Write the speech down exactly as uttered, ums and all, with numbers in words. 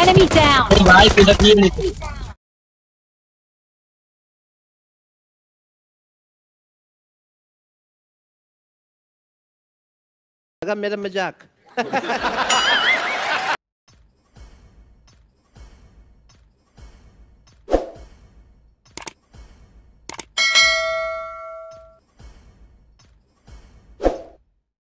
Enemy down. नहीं भाई pillar नहीं लगा मेरा मजाक